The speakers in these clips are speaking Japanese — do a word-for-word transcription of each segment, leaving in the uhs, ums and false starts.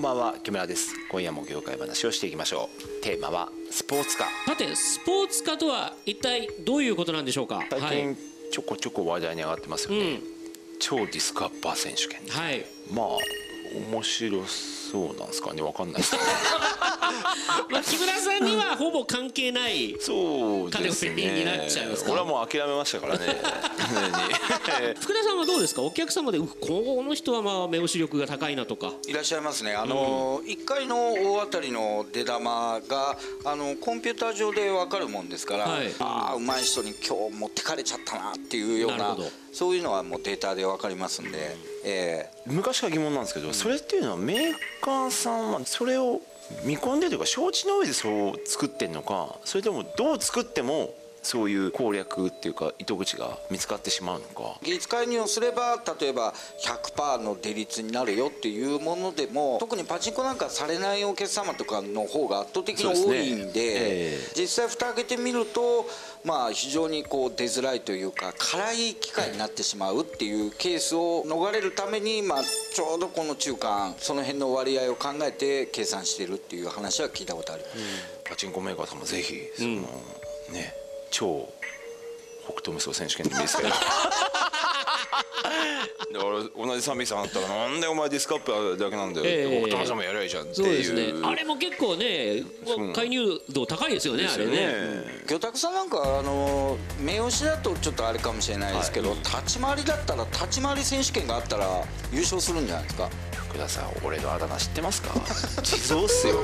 んばんは、木村です。今夜も業界話をしていきましょう。テーマはスポーツカー。 さて、スポーツカーとは一体どういうことなんでしょうか。 最近ちょこちょこ話題に上がってますよね、うん、超ディスクアッパー選手権。 はい、 まあ面白そうなんですかね、わかんないですねまあ木村さんにはほぼ関係ないそうですねになっちゃいますか。 俺はもう諦めましたからね福田さんはどうですか。お客様でこの人はまあ目押し力が高いなとかいらっしゃいますね。あの、うん、いっかいの大当たりの出玉があのコンピューター上で分かるもんですから、はい、ああうまい人に今日持ってかれちゃったなっていうようなそういうのはもうデータで分かりますんで、うん、えー、 昔から疑問なんですけど、それっていうのはメーカーさんはそれを見込んでというか承知の上でそう作ってんのか、それともどう作ってもそういう攻略っていうか糸口が見つかってしまうのか。 技術介入をすれば例えば ひゃくパーセント の出率になるよっていうものでも、特にパチンコなんかされないお客様とかの方が圧倒的に多いんで、えー、実際蓋開けてみるとまあ非常にこう出づらいというか辛い機械になってしまうっていうケースを逃れるために、まあちょうどこの中間その辺の割合を考えて計算してるっていう話は聞いたことあります、うん、 パチンコメーカーさんもぜひその、うん、ね超北斗無双選手権でもいいですけどだから同じさんびさんあったらなんでお前ディスクアップだけなんだよ、えー、北斗無双もやりゃいいじゃんっていう。そうですね、 あれも結構ね介入度高いですよね、あれね。 魚拓さんなんかあの目押しだとちょっとあれかもしれないですけど、はい、立ち回りだったら立ち回り選手権があったら優勝するんじゃないですか。 福田さん俺のあだ名知ってますか地蔵っすよ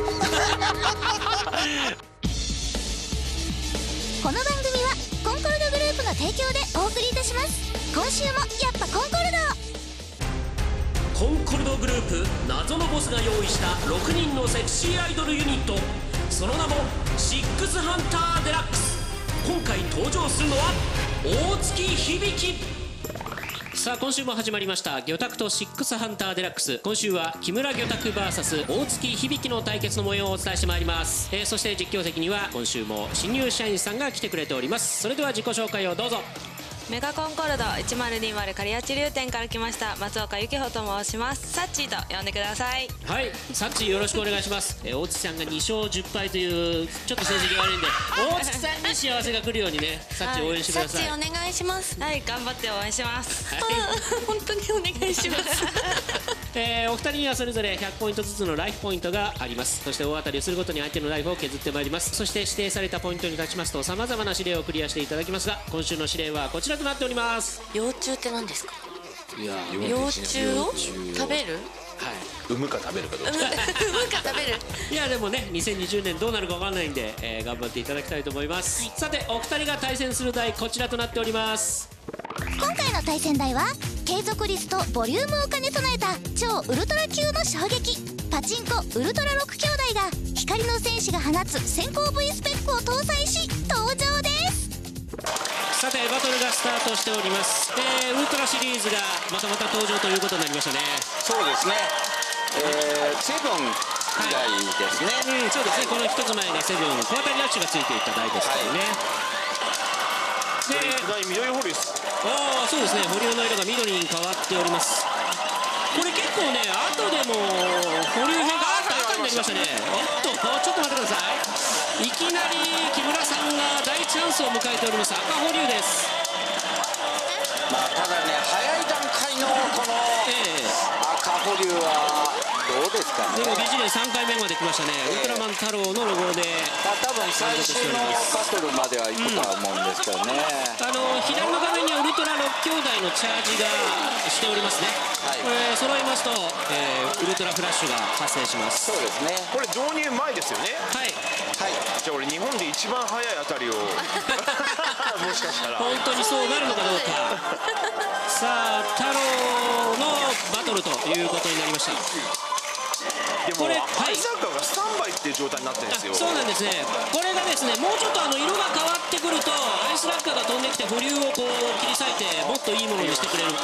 この番組はコンコルドグループの提供でお送りいたします。今週もやっぱコンコルド。コンコルドグループ謎のボスが用意したろくにんのセクシーアイドルユニット、その名もシックスハンターデラックス。今回登場するのは大月響。さあ今週も始まりました魚拓とシックスハンターデラックス。今週は木村魚拓 ブイエス 大月響の対決の模様をお伝えしてまいります、えー、そして実況席には今週も新入社員さんが来てくれております。それでは自己紹介をどうぞ。 メガコンコルドいちまるにまる刈谷流店から来ました松岡由紀穂と申します。サッチーと呼んでください。 はい、サッチーよろしくお願いします、えー、大月さんがにしょうじゅっぱいというちょっと成績が悪いんで大月さんに幸せが来るようにねサッチー応援してください。 サッチーお願いします。 はい、頑張って応援します、はい、 本当にお願いしますえー、お二人にはそれぞれひゃくポイントずつのライフポイントがあります。そして大当たりをするごとに相手のライフを削ってまいります。そして指定されたポイントに立ちますとさまざまな指令をクリアしていただきますが、今週の指令はこちらとなっております。 幼虫って何ですか。 いや幼虫を食べる。 はい、 産むか食べるかどうか産むか食べるいやでもねにせんにじゅうねんどうなるか分かんないんで、えー、頑張っていただきたいと思います、はい、さてお二人が対戦する台こちらとなっております。 今回の対戦台は継続率とボリュームを兼ね備えた超ウルトラ級の衝撃パチンコウルトラロック兄弟が光の戦士が放つ先行 V スペックを搭載し登場です。 さてバトルがスタートしております、えー、ウルトラシリーズがまたまた登場ということになりましたね。 そうですね、えー、セブン以来ですね、 はい、うん、そうですね、この一つ前ねセブン小当たりラッシュがついていた台ですからね、 はい、で緑保留です。 ああそうですね、保留の色が緑に変わっております。これ結構ね後でも保留編があった赤になりましたね。おっとちょっと待ってください、いきなり木村さんが大チャンスを迎えております。赤保留です。 まあただね早い段階のこの赤保留はどうですかね。 でも美人伝さんかいめまで来ましたね、えー、ウルトラマン太郎のロゴで、 まあ、多分最終のバトルまでは行くとは思うんですけどね、 うん、あの左の画面にはウルトラろく兄弟のチャージがしておりますね、はい、これ揃いますと、えー、ウルトラフラッシュが発生します。 そうですね、 これ導入前ですよね。 はい、 はい、 じゃあ俺日本で一番早いあたりをもしかしたら本当にそうなるのかどうかさあ太郎のバトルということになりました。 でもアイサーカーがスタンバイっていう状態になってるんですよ。 そうなんですね。これがですねもうちょっとあの色が変わってくるとアイスラッカーが飛んできて保留をこう切り裂いてもっといいものにしてくれる。で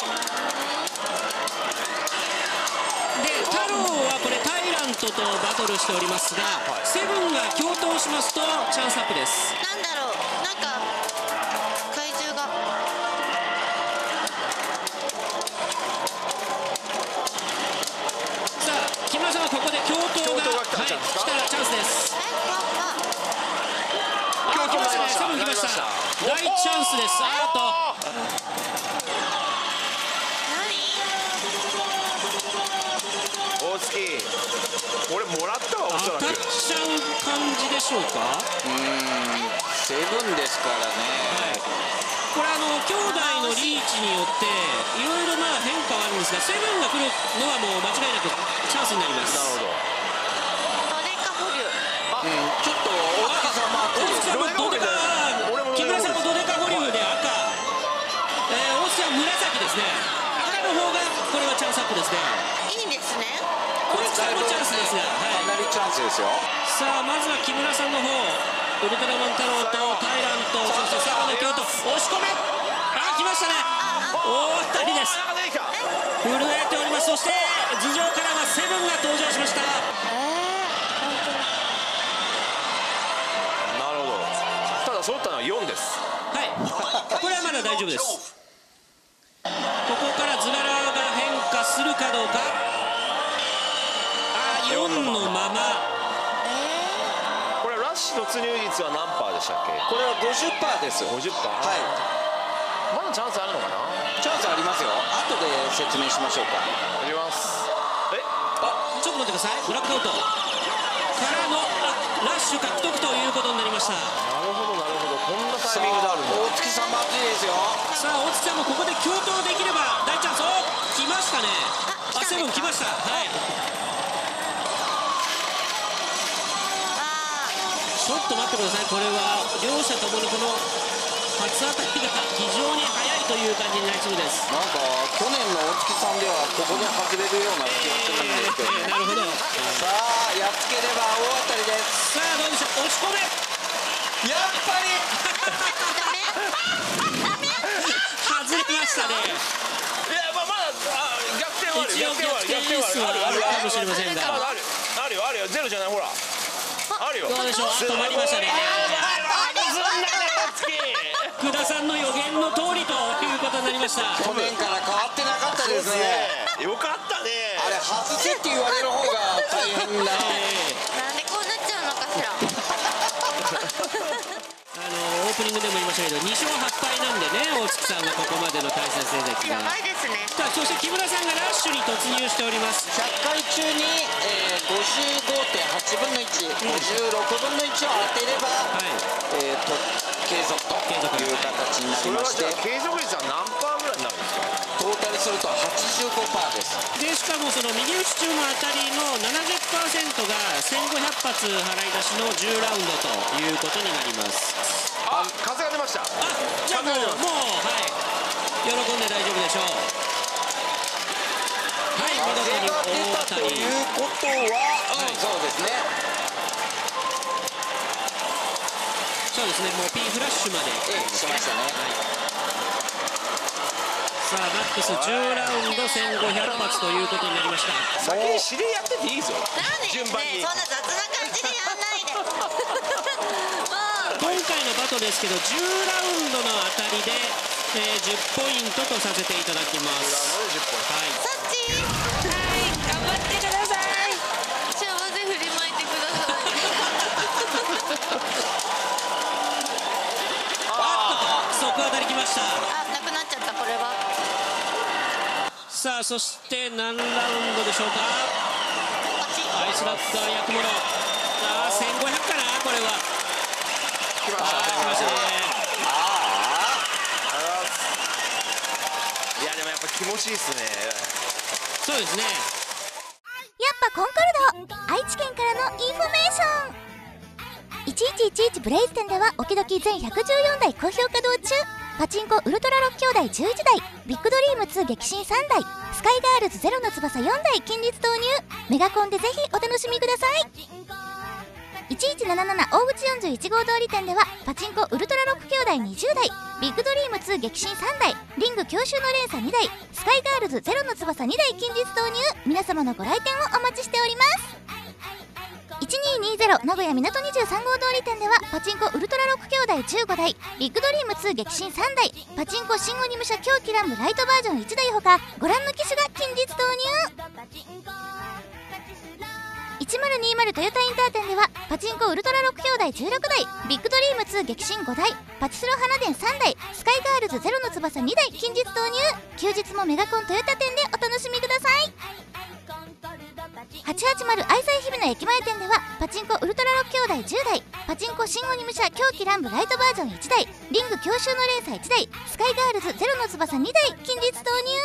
太郎はこれタイラントとバトルしておりますが、はい、セブンが共闘しますとチャンスアップです。 なんだろう、なんか怪獣がさあ木村さんはチャンスです。あーっと大月、これもらったわ、おそらく当たっちゃう感じでしょうか。 うーんセブンですからね、 これあの兄弟のリーチによっていろいろまあ変化はあるんですが、セブンが来るのはもう間違いなくチャンスになります。 なるほど。 うん、ちょっと大月さんも大月さんもドデカ、木村さんもドデカボリュームで赤、えー、大月さん紫ですね。赤の方がこれはチャンスアップですね。 いいんですね。 大月さんもチャンスですが、はい、 かなりチャンスですよ。 さあまずは木村さんの方、ウルトラマン太郎とタイランと、そして坂野京都、押し込め、あ来ましたね、大当たりです。震えております。そして頭上からはセブンが登場しました。 なるほど。ただ揃ったのはよんです。 はい、これはまだ大丈夫です。ここから図柄が変化するかどうか。あーよんのまま。 これラッシュ突入率は何パーでしたっけ？ これは ごじゅっパーセント です。 ごじゅっパーセント。 はい、 まだチャンスあるのかな？ チャンスありますよ。後で説明しましょうか。 いきます。え、 あ、ちょっと待ってください。ブラックアウトからのラッシュ獲得ということになりました。 なるほどなるほど。こんなタさイミングであるんだ。 あ大月さんも熱いですよ。 さあ大月さんもここで共闘できれば大チャンス。お来ましたね。あセブン来ました。はい、ちょっと待ってください。これは両者ともにこの初当たりが非常に速いという感じになりそうです。 なんか去年の大月さんではここで外れるような気がするんですけど、 えーなるほど。 さあやっつければ大当たりです。 さあどうでしょう。押し込め。 やっぱり外れましたね。 いや、まあまだあ逆転はある。 一応逆転演出はあるかもしれませんが、 あるあるあるよあるよ。ゼロじゃないほら。あるよ。 どうでしょう。あ止まりましたね。福田さんの予言の通りということになりました。 去年から変わってなかったですね。 よかったね。 あれ外せって言われる方が大変だ。 なんでこうなっちゃうのかしら。 あのオープニングでも言いましたけどに勝はっ敗なんでね、大月さんがここまでの対戦成績がやばいですね。 さあそして木村さんがラッシュに突入しております。 ひゃっかい中に、えー、ごじゅうごてんはちぶんのいち、ごじゅうろくぶんのいちを当てれば、 はい、 えー、と継続という形になりまして、 継続率は何パーぐらいになるんですか？ トータルすると はちじゅうごパーセント です。 でしかもその右打ち中の当たりの ななじゅっパーセント がせんごひゃく発払い出しのじゅうラウンドということになります。 あ、風が出ました。 あ、じゃあもうもうはい喜んで大丈夫でしょう。はい、見事に大当たり。 ということは、 はい、 そうですね。 そうですね、もう P フラッシュまで、 ええ、しましたね。 さあマックスじゅうラウンドせんごひゃく発ということになりました。 先に指令やってていいぞ。 なんで順番にね、そんな雑な感じでやんないで。もう今回のバトですけどじゅうラウンドの当たりで、えー、じゅっポイントとさせていただきます。はい、 サッチー、 はい頑張ってください。 幸せ振りまいてください。 あっと即当たりきました。 あ、なくなっちゃったこれは。 さあそして何ラウンドでしょうか。 パチアイスラッガー役物、ああせんごひゃくかな。これは来ました。 来ましたね。 あいやでもやっぱ気持ちいいですね。 そうですね。 やっぱコンコルド、愛知県からのインフォメーション。いちいちいちいちブレイズ店ではおきどき全ひゃくじゅうよんだい好評稼働中。パチンコウルトラろく兄弟じゅういちだい、ビッグドリームツー激震さんだい、スカイガールズゼロの翼よんだい近日投入。メガコンでぜひお楽しみください。いちいちなななな大口よんじゅういち号通り店ではパチンコウルトラろく兄弟にじゅうだい、ビッグドリームツー激震さんだい、リング強襲の連鎖にだい、スカイガールズゼロの翼にだい近日投入。皆様のご来店をお待ちしております。いちにーにーゼロ名古屋港にじゅうさん号通り店ではパチンコウルトラろく兄弟じゅうごだい、ビッグドリームツー激震さんだい、パチンコ新鬼武者狂気乱舞ライトバージョンいちだいほかご覧の機種が近日投入。いちいちまるにまるトヨタインター店ではパチンコウルトラろく兄弟じゅうろくだい、ビッグドリームツー激震ごだい、パチスロ花電さんだい、スカイガールズゼロの翼にだい近日導入。休日もメガコントヨタ店でお楽しみください。はちはちまる愛妻日比の駅前店ではパチンコウルトラろく兄弟じゅうだい、パチンコ新鬼武者狂気乱舞ライトバージョンいちだい、リング強襲のレーサーいちだい、スカイガールズゼロの翼にだい近日導入。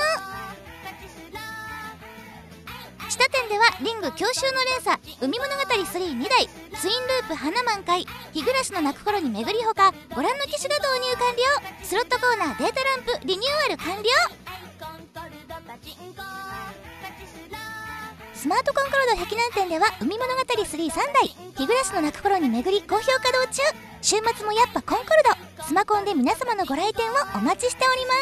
知多店ではリング強襲のレーサー海物語スリーにだい、ツインループ花満開、日暮らしの泣く頃に巡りほかご覧の機種が導入完了。スロットコーナーデータランプリニューアル完了。スマートコンコルド碧南店では海物語スリーさんだい、日暮らしの泣く頃に巡り好評稼働中。週末もやっぱコンコルド、スマコンで皆様のご来店をお待ちしております。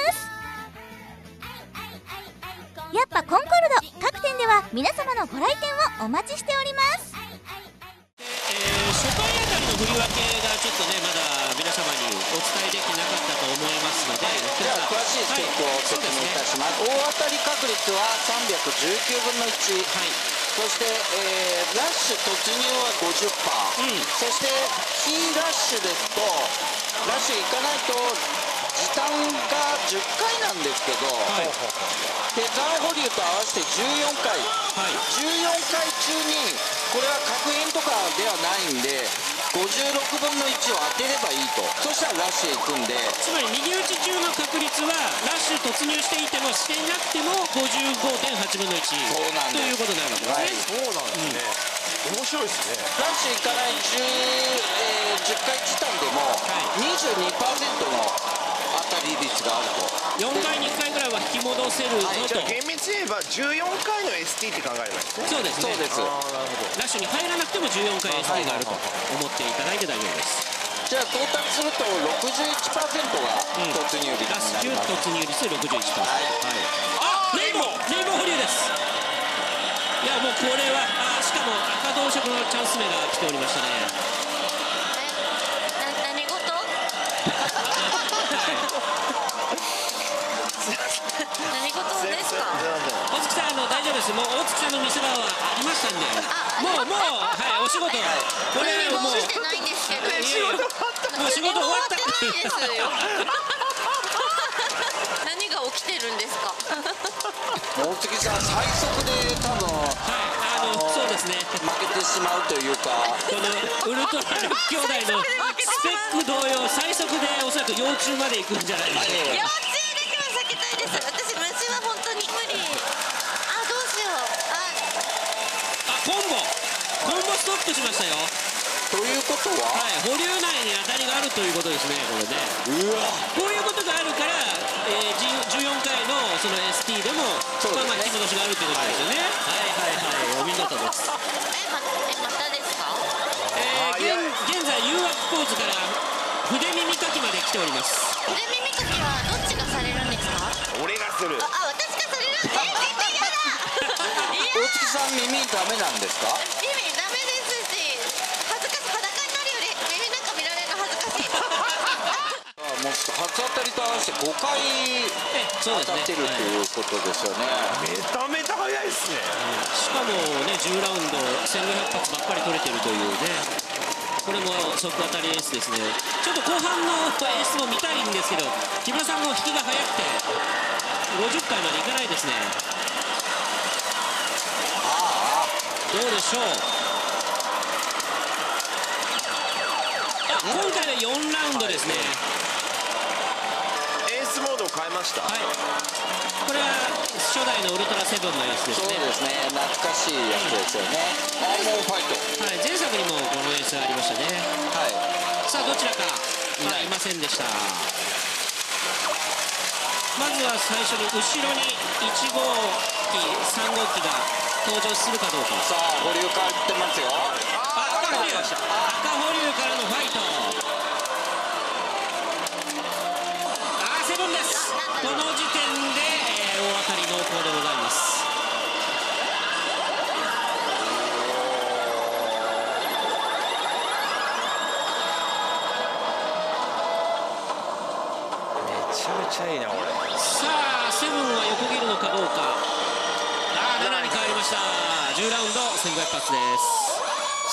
やっぱコンコルド各店では皆様のご来店をお待ちしております。 えー、初回あたりの振り分けがちょっとねまだ皆様にお伝えできなかったと思いますので、 じゃあ詳しいスペックを説明いたします。大当たり確率はさんびゃくじゅうきゅうぶんのいち、はい、そして、えー、ラッシュ突入は ごじゅっパーセント、うん、そして非ラッシュですとラッシュいかないと時短がじゅっかいなんですけど、はい、フェザー保留と合わせてじゅうよんかい、はい、じゅうよんかい中にこれは確変とかではないんでごじゅうろくぶんのいちを当てればいいと。そしたらラッシュへ行くんで、 つまり右打ち中の確率はラッシュ突入していてもしていなくても ごじゅうごてんはちぶんのいちということになるわけですね。 そうなんですね、うん、面白いですね。 ラッシュいかない 10,、えー、じゅっかい時短でも にじゅうにパーセント の当たり率があると。 よんかいにいっかいぐらいは引き戻せるぞと、はい、 じゃあ厳密に言えばじゅうよんかいの エスティー って考えればいいですね。 そうですね、 そうです。 あー、なるほど。ラッシュに入らなくてもじゅうよんかい エスティー があると思っていただいて大丈夫です。 じゃあ到達すると ろくじゅういちパーセント が突入率になります、 うん、ラッシュ突入率 ろくじゅういちパーセント、はいはい、あレイボーレイボー保留です。いやもうこれはあしかも赤同色のチャンス目が来ておりましたね。 何事何事ですか。 大月さん、あの大丈夫です。もう大月さんの見せ場はありましたんで、もうもうはいお仕事、これもうしてないんですけど、 もう仕事終わったってないですよ。何が起きてるんですか。 大月さん最速で多分、はい、 あのそうですね、 負けてしまうというか、 このウルトラろく兄弟のスペック同様最速でおそらく幼虫まで行くんじゃないですか。 幼虫だけは避けたいです。私虫は本当に無理。あ、どうしよう。 あ、コンボコンボストップしましたよ。 ということは、 はい、保留内に当たりがあるということですね。これね、うわこういうことがあるから、えー、じゅうよんかいのその エスティー でもまあまあ引き戻しがあるということですよね。はいはいはい、お見事です。 え、ま、え、またですか。 えー、現現在誘惑ポーズから筆耳かきまで来ております。 筆耳かきはどっちがされるんですか。 俺がする。 あ、あ、私がされる。え、絶対やだ。 大月さん耳ダメなんですか。 耳ダメですし、恥ずかしい。裸になるより耳なんか見られるの恥ずかしい。 あ、もう初当たりと合わせてごかい当たってるということですよね。 めためた早いですね。 しかもねじゅうラウンドせんごひゃく発ばっかり取れてるというね、これも即当たりエースですね。ちょっと後半のエースも見たいんですけど、木村さんの引きが早くてごじゅっかいまでいかないですね。 ああ、 どうでしょう。あ、今回はよんラウンドですね。 エースモードを変えました。 はい、これは初代のウルトラセブンのエースですね。 そうですね、懐かしいやつですよね。アーモンファイト、 はい、前作にもこのエースありましたね。 はい、 さあどちらかいない、いませんでした。まずは最初に後ろにいち号機さん号機が登場するかどうか。 さあ保留変わってますよ。 あ、赤保留、赤保留からのファイト。あー、セブンです。この時点で、えー、大当たり濃厚でございます。 めちゃめちゃいいなこれ。 さあセブンは横切るのかどうか。あー、ななに変わ変わりました。じゅうラウンドせんごひゃく発です。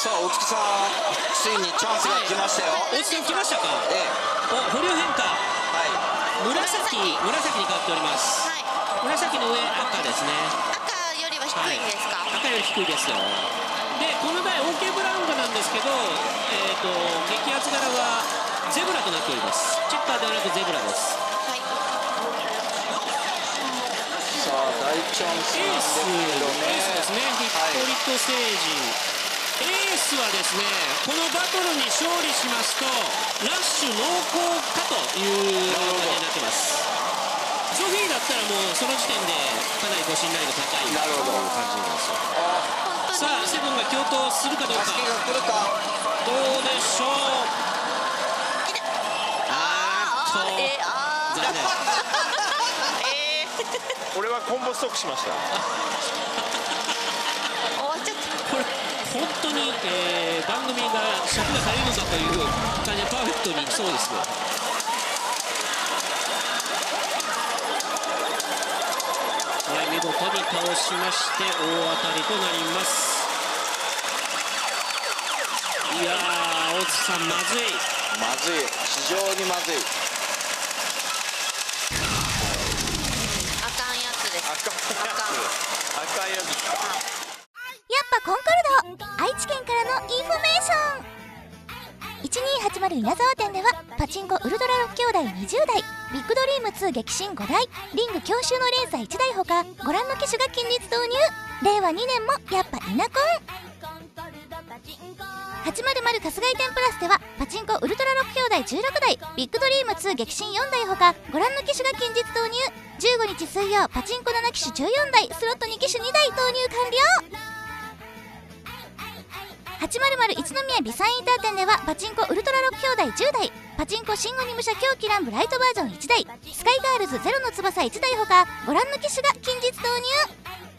さあ大月さん、ついにチャンスが来ましたよ。 大月さん来ましたか。 ええ、 お、捕虜変化、 は紫紫に変わっております。 はい、 紫の上赤ですね。 赤よりは低いですか。 赤より低いですよ。でこの台 OK ブラウンドなんですけど、えー、と激アツ柄はゼブラとなっております。チェッカーではなくゼブラです。 はい、 さあ大チャンスエース、エースですね。ビクトリットステージ、エースはですね、このバトルに勝利しますとラッシュ濃厚かという感じになってます。ジョフィーだったらもうその時点でかなりご信頼度高いという感じなんですよ。さあセブンが共闘するかどうか。 助けが来るか。 どうでしょう。あーっとえー、あー残念。 えー、 俺はコンボストックしました。 終わっちゃった。 これ本当に、えー、番組が尺が足りるのかという感じでパーフェクトにいきそうですね。はい、見事に倒しまして大当たりとなります。いやー大津さんまずいまずい、非常にまずい。 あかんやつです。 赤いやつか。 やっぱコンコルド、愛知県からのインフォメーション。いちにーはちまる稲沢店ではパチンコウルトラろく兄弟にじゅうだい、ビッグドリームツー激震ごだい、リング強襲のレーザーいちだいほかご覧の機種が近日導入。れいわにねんもやっぱイナコン。はちまるまる春日井店プラスではパチンコウルトラろく兄弟じゅうろくだい、ビッグドリームツー激震よんだいほかご覧の機種が近日導入。じゅうごにち水曜、パチンコなな機種じゅうよんだい、スロットに機種にだい投入完了。はちまるまる一宮ビサインター店ではパチンコウルトラろく兄弟じゅうだい、パチンコ新鬼武者狂気乱舞ライトバージョンいちだい、スカイガールズゼロの翼いちだいほかご覧の機種が近日導入。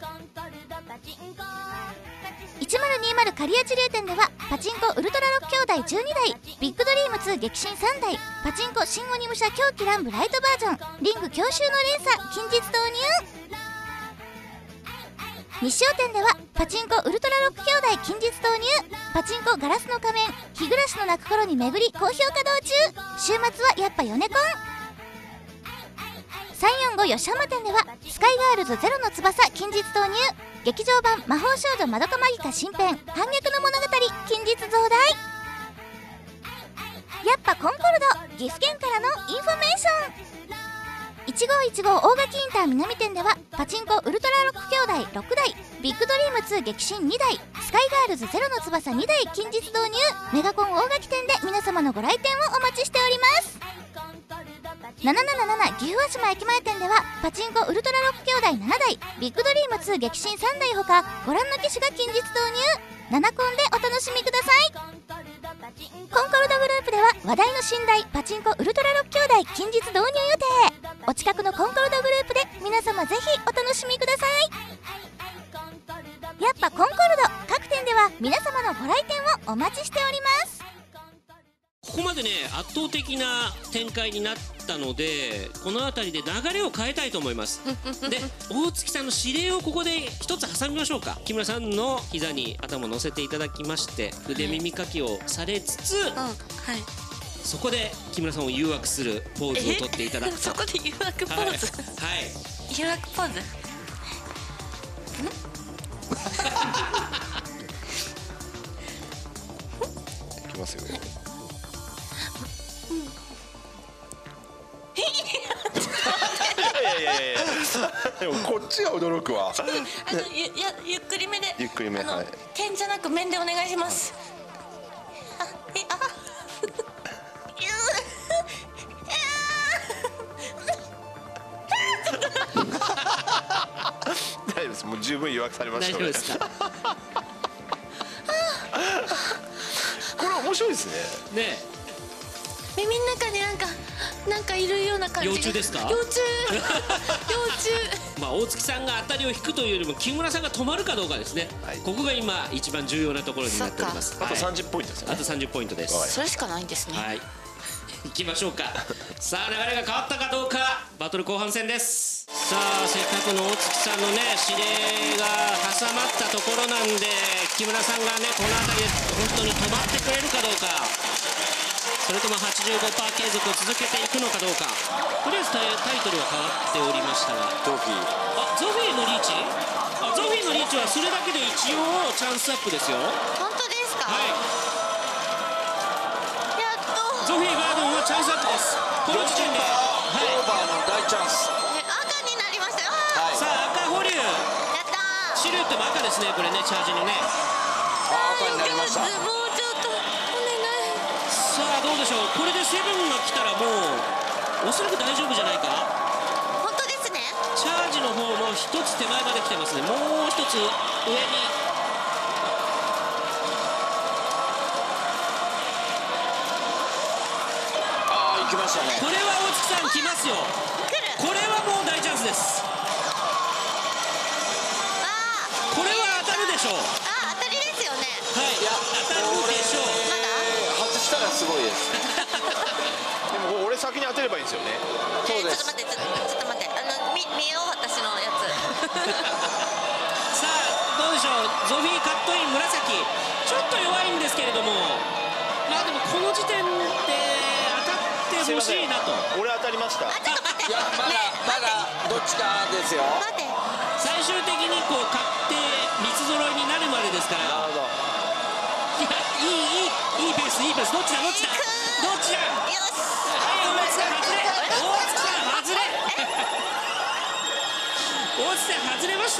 いちまるにまる刈谷地流店ではパチンコウルトラろく兄弟じゅうにだい、ビッグドリームツー激震さんだい、パチンコ新鬼武者狂気乱舞ライトバージョン、リング強襲のレーサー近日導入。西尾店ではパチンコウルトラろく兄弟近日導入、パチンコガラスの仮面日暮らしの泣く頃に巡り好評稼働中。週末はやっぱヨネコン。さんよんご吉浜店ではスカイガールズゼロの翼近日導入、劇場版魔法少女まどかマギカ新編反逆の物語近日増大。やっぱコンコルド、岐阜県からのインフォメーション。いちごーいちごー大垣インター南店ではパチンコウルトラろく兄弟ろくだい、ビッグドリームツー激震にだい、スカイガールズゼロの翼にだい近日導入。メガコン大垣店で皆様のご来店をお待ちしております。なななななな岐阜羽島駅前店ではパチンコウルトラろく兄弟ななだい、ビッグドリームツー激震さんだいほかご覧の機種が近日導入。ななコンでお楽しみください。コンコルドグループでは話題の寝台パチンコウルトラろく兄弟近日導入予定。お近くのコンコルドグループで皆様ぜひお楽しみください。やっぱコンコルド、各店では皆様のご来店をお待ちしております。 ここまでね圧倒的な展開になったので、この辺りで流れを変えたいと思いますで大月さんの指令をここで一つ挟みましょうか。木村さんの膝に頭を乗せていただきまして腕耳かきをされつつ、 うん、はい。 そこで木村さんを誘惑するポーズを取っていただくと。 そこで誘惑ポーズ、 はい、はい、 誘惑ポーズ。んいきますよ。いやいやいやいや、でもこっちが驚くわ。 あのゆやゆっくりめで。 ゆっくりめ、 あの、 はい。 点じゃなく面でお願いします。あ、え、あ。 大丈夫です。もう十分誘惑されました。 大丈夫ですか。 これ面白いですね。 ね耳の中になんかなんかいるような感じが。 幼虫ですか。 幼虫幼虫まあ大月さんが当たりを引くというよりも木村さんが止まるかどうかですね、はい、ここが今一番重要なところになっております。 あとさんじゅうポイントですよね。 あとさんじゅうポイントです。 それしかないんですね。 はい行きましょうかさあ流れが変わったかどうか、バトル後半戦です。 さあせっかくの大月さんのね指令が挟まったところなんで、木村さんがねこの辺りで本当に止まってくれるかどうか、それとも はちじゅうごパーセント 継続を続けていくのかどうか。とりあえずタイタイトルは変わっておりましたが、 ゾフィーあゾフィーのリーチ、あゾフィーのリーチはそれだけで一応チャンスアップですよ。 本当ですか？ はい、 やっとゾフィーガードンはチャンスアップです。この時点で、 オーバーの大チャンス。 え赤になりましたよ。 はい、 さあ赤保留、 やったー。 シルエットも赤ですね、これねチャージのね。 あ赤になりました。 もうちょっとお願い。 さあどうでしょう、これでセブンが来たらもうおそらく大丈夫じゃないか。 本当ですね。 チャージの方も一つ手前まで来てますね。もう一つ上に。 ああ行きましたね。 これは大月さん来ますよ。 来る。 これはもう大チャンスです。 あーこれは当たるでしょう。 あー当たりですよね。 はい、 いや当たるでしょう。 まだ外したらすごいです。 でも俺先に当てればいいんですよね。 そうです。 ちょっと待ってちょちょっと待って、あの見見よう私のやつ。 さあどうでしょう、ゾフィーカットイン紫ちょっと弱いんですけれども、まあでもこの時点で当たってほしいなと。 俺当たりました。 あちょっと待って。 いやまだねまだどっちかですよ。 待って。 最終的にこう勝って三つ揃いになるまでですから。 なるほど。 いやいいいいいいペース、いいペース。どっちだどっちだどっちだ。 よし。 はい大月さん外れ、大月さん外れ大月さん外れました。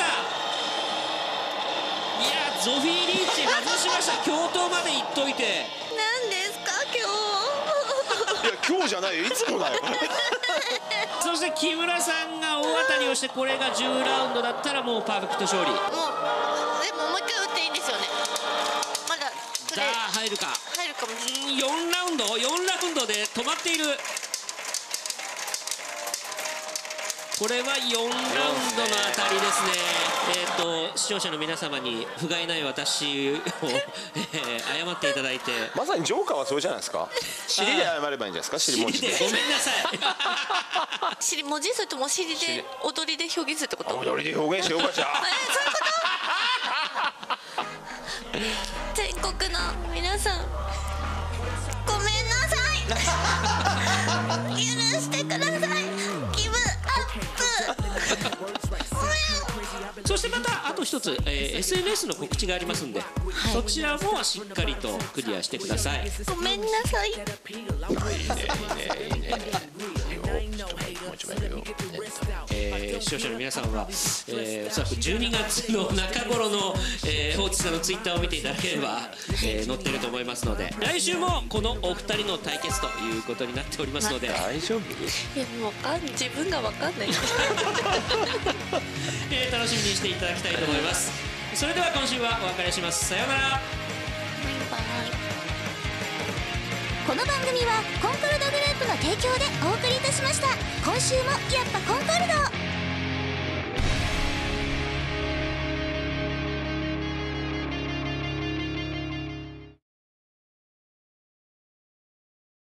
いやゾフィーリーチ外しました。京都まで行っといて。 何ですか今日。 いや今日じゃないよ、いつもだよ。 そして木村さんが大当たりをして、これがじゅうラウンドだったらもうパーフェクト勝利。 もうでももう一回打っていいんですよね。まだプさレイあ入るか。 入るかもしれない。 よんラウンドよんラウンドで止まっている。これはよんラウンドの当たりですね。えっと視聴者の皆様に不甲斐ない私を、えー謝っていただいて。 まさにジョーカーはそうじゃないですか。尻で謝ればいいんじゃないですか。尻文字で。 ごめんなさい。 尻文字それとも尻で踊りで表現するってこと？ 踊りで表現しようかしら。 えそういうこと？全国の皆さんごめんなさい。許してください。ギブアップ。ごめん。 そしてまたあと一つ、えー、エスエヌエス の告知がありますんで、 いそちらもしっかりとクリアしてください。 ごめんなさい。 えー視聴者の皆さんは、えー、おそらくじゅうにがつの中頃の、えー、大津さんのツイッターを見ていただければ、えー、載ってると思いますので、来週もこのお二人の対決ということになっておりますので、 大丈夫？ いやもうわかん自分がわかんない。 えー楽しみにしていただきたいと思います。それでは今週はお別れします。さようなら。 バイバイ。 この番組はコンコルドグループの提供でお送りいたしました。今週もやっぱコンコルド。